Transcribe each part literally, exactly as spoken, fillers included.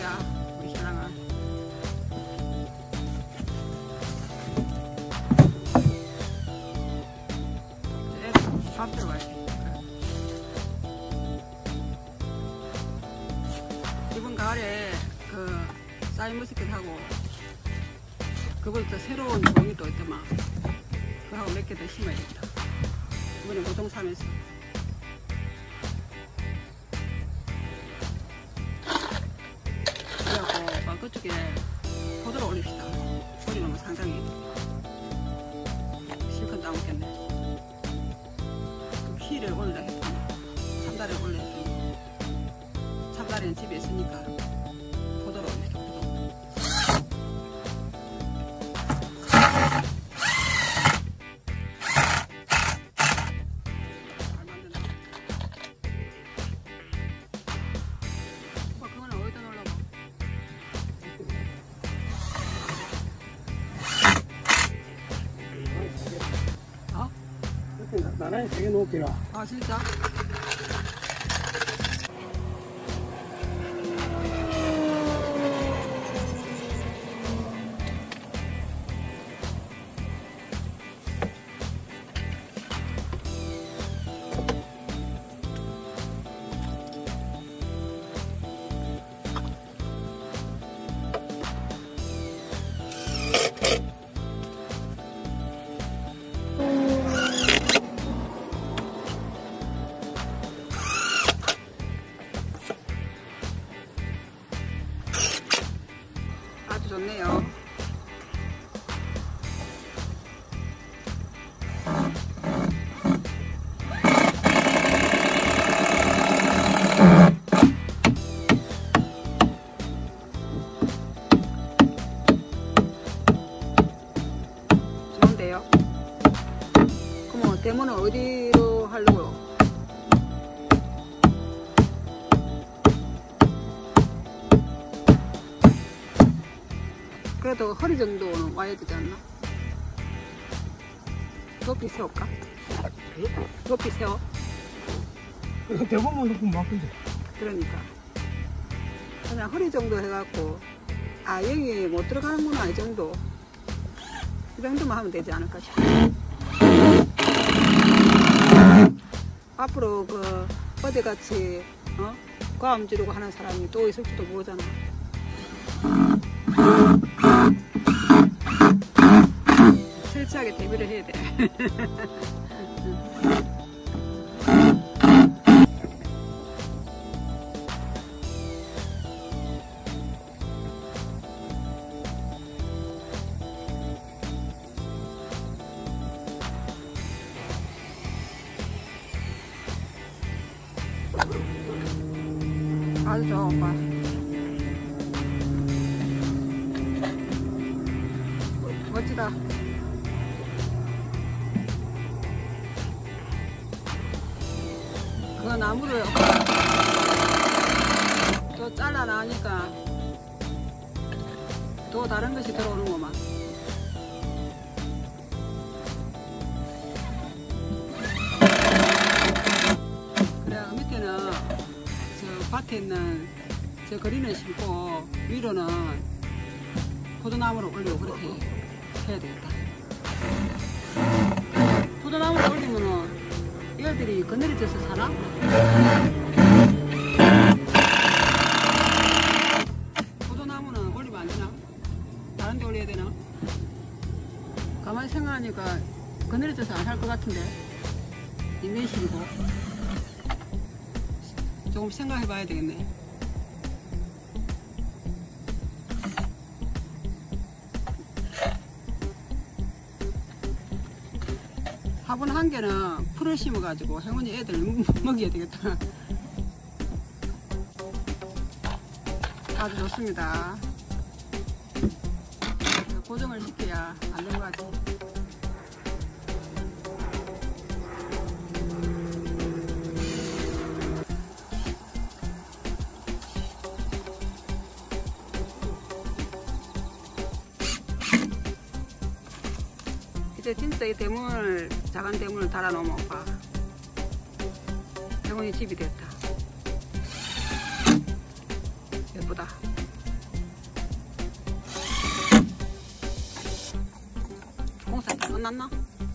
거야, 우리 신랑은. 이제 밥 들어가야지. 이번 가을에 그 샤인머스켓하고 그거부터 새로운 종이 또 있더만. 그거하고 몇 개 더 심어야겠다. 이번에 보통 사면서. 그래갖고 그쪽에 포도를 올립시다. 올리면 상당히 실컷 따먹겠네. 키를 올리라 했더니 참다리를 올려 했더니 참다리는 집에 있으니까 포도를 올립시다. 포도. 잘 만든다. 오빠 그거는 어디다 놓으려고? 어? 나란히 되게 높기라. 아 진짜? 아주 좋네요. 좋은데요? 그럼 대문은 어디로 하려고요? 그래도 허리 정도는 와야 되지 않나? 높이 세울까? 높이 세워? 대부분 높으면 막힌데. 그러니까 그냥 허리 정도 해갖고 아 여기 못 들어가는구나 이 정도 이 정도만 하면 되지 않을까 싶어. 앞으로 그 어디같이 어? 과음 지르고 하는 사람이 또 있을지도 모르잖아. 철저하게 대비를 해야 돼. 아주 좋아 오빠. 멋지다. 그 나무를 또 잘라 나니까 또 다른 것이 들어오는구만. 그래 밑에는 저 밭에 있는 저 거리는 심고 위로는 포도나무를 올리고 그렇게 해야 되겠다. 포도나무를 올리면은 얘들이 그늘져서 사나? 포도나무는 올리면 안 되나? 다른 데 올려야 되나? 가만히 생각하니까 그늘져서 안 살 것 같은데 인내심이고 조금 생각해 봐야 되겠네. 화분 한 개는 풀을 심어가지고 행운이 애들 먹여야 되겠다. 아주 좋습니다. 고정을 시켜야 안 넘어가지. 이제 진짜 이 대문을, 작은 대문을 달아놓으면 오빠 행운이 집이 됐다. 예쁘다. 끝났나?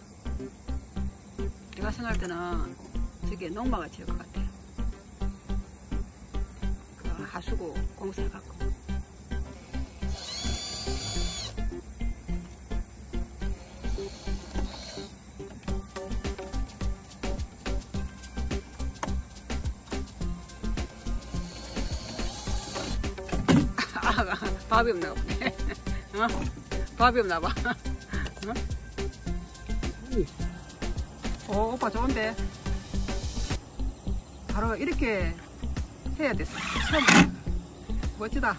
내가 생각할 때는 저게 농마가 지을 것 같아. 그 하수구 공사해갖고. 아, 밥이 없나 보네. 어? 밥이 없나 봐. 어? 오, 오빠 좋은데. 바로 이렇게 해야 됐어. 처음. 멋지다.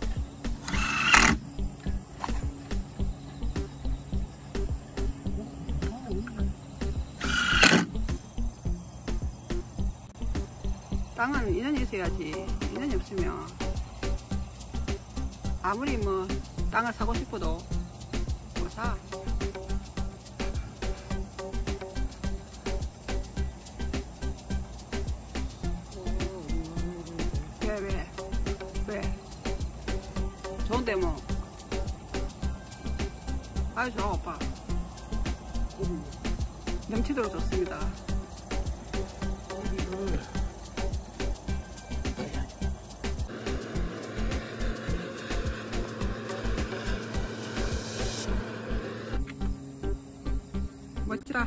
땅은 인연이 있어야지. 인연이 없으면 아무리 뭐 땅을 사고 싶어도 못 사. 왜, 왜, 왜? 좋은데 뭐. 아유, 좋아, 오빠. 넘치도록 좋습니다. 멋지라.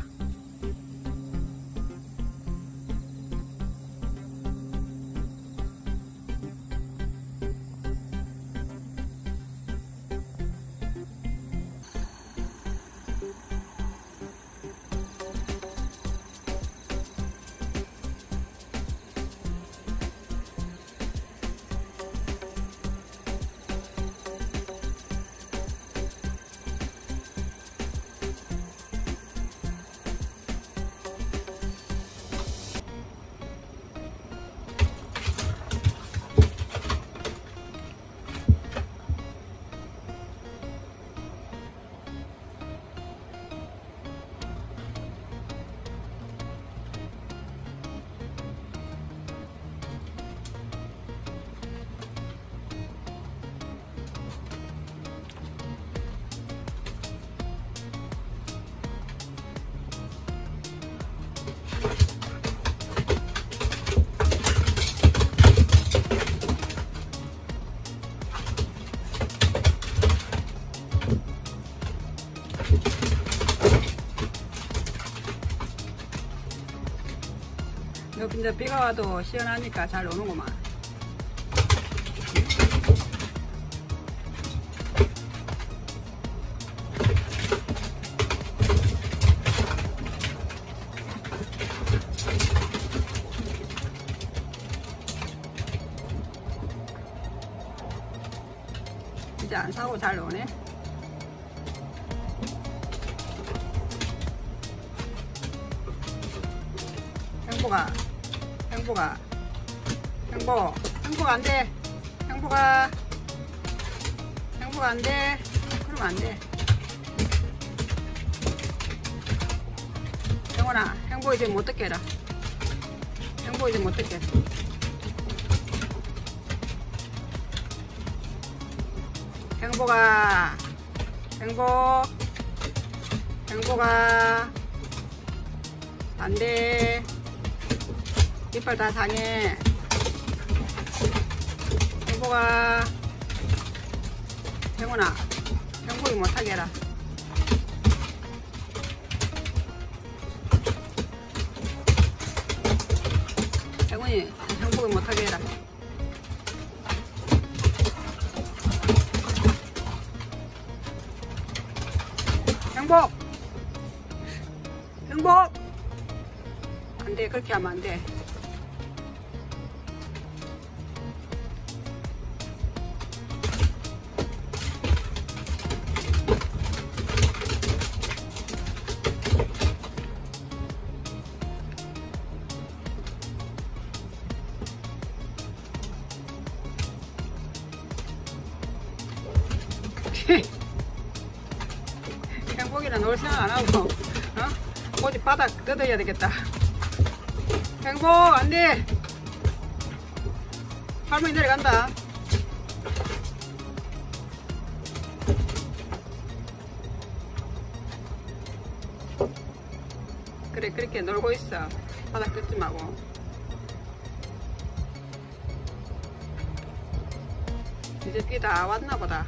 이제 비가 와도 시원하니까 잘 오는구만. 이제 안 사고 잘 오네. 행복아, 행복아, 행복, 행복 안 돼. 행복아, 행복 안 돼. 그러면 안 돼. 영원아, 행복 이제 못 듣게 해라. 행복 이제 못 듣게. 행복아, 행복, 행복아, 안 돼. 이빨 다 상해. 행복아, 행운아, 행복이 못하게 해라. 행운이 행복이 못하게 해라. 행복, 행복. 안 돼, 그렇게 하면 안 돼. 행복이랑 놀 생각 안 하고, 어? 어디 바닥 뜯어야 되겠다. 행복, 안 돼! 할머니 내려간다. 그래 그렇게 놀고 있어. 바닥 뜯지 말고. 이제 비 다 왔나 보다.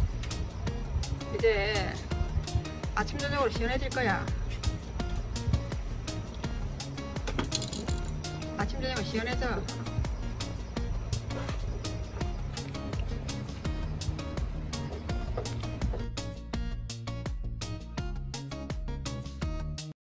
이제 아침 저녁으로 시원해질 거야. 아침 저녁으로 시원해져.